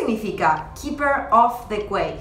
significa Keeper of the Quaich?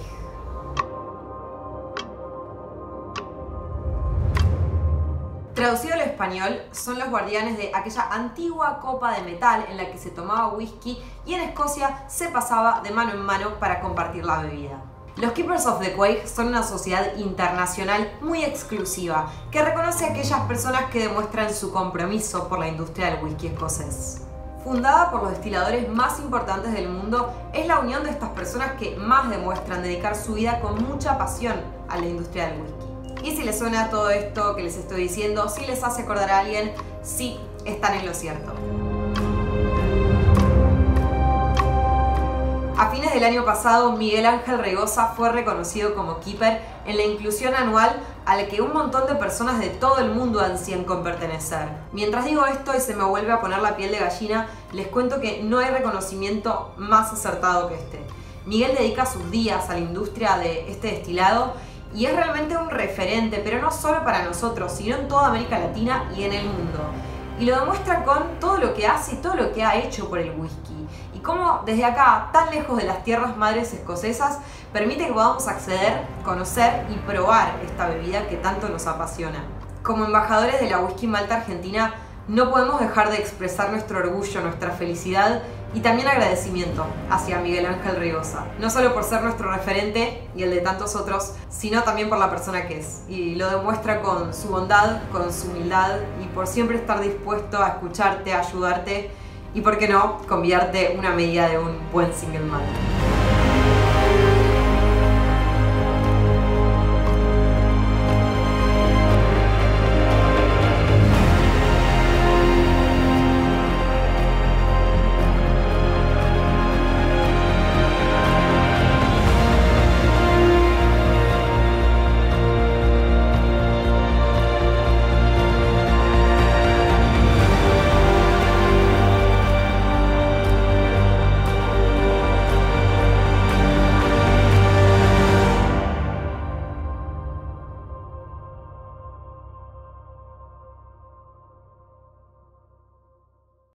Traducido al español, son los guardianes de aquella antigua copa de metal en la que se tomaba whisky y en Escocia se pasaba de mano en mano para compartir la bebida. Los Keepers of the Quaich son una sociedad internacional muy exclusiva que reconoce a aquellas personas que demuestran su compromiso por la industria del whisky escocés. Fundada por los destiladores más importantes del mundo, es la unión de estas personas que más demuestran dedicar su vida con mucha pasión a la industria del whisky. Y si les suena todo esto que les estoy diciendo, si les hace acordar a alguien, sí, están en lo cierto. A fines del año pasado, Miguel Ángel Reigosa fue reconocido como Keeper en la inclusión anual a la que un montón de personas de todo el mundo ansían con pertenecer. Mientras digo esto y se me vuelve a poner la piel de gallina, les cuento que no hay reconocimiento más acertado que este. Miguel dedica sus días a la industria de este destilado y es realmente un referente, pero no solo para nosotros, sino en toda América Latina y en el mundo. Y lo demuestra con todo lo que hace y todo lo que ha hecho por el whisky. Y cómo desde acá, tan lejos de las tierras madres escocesas, permite que podamos acceder, conocer y probar esta bebida que tanto nos apasiona. Como embajadores de la Whisky Malta Argentina, no podemos dejar de expresar nuestro orgullo, nuestra felicidad y también agradecimiento hacia Miguel Ángel Reigosa. No solo por ser nuestro referente y el de tantos otros, sino también por la persona que es. Y lo demuestra con su bondad, con su humildad y por siempre estar dispuesto a escucharte, a ayudarte y, por qué no, convidarte una medida de un buen single malt.